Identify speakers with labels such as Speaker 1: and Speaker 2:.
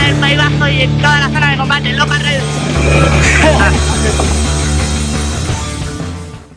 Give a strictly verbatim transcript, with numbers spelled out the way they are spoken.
Speaker 1: del País Vasco y en toda la zona de combate, Loca Red.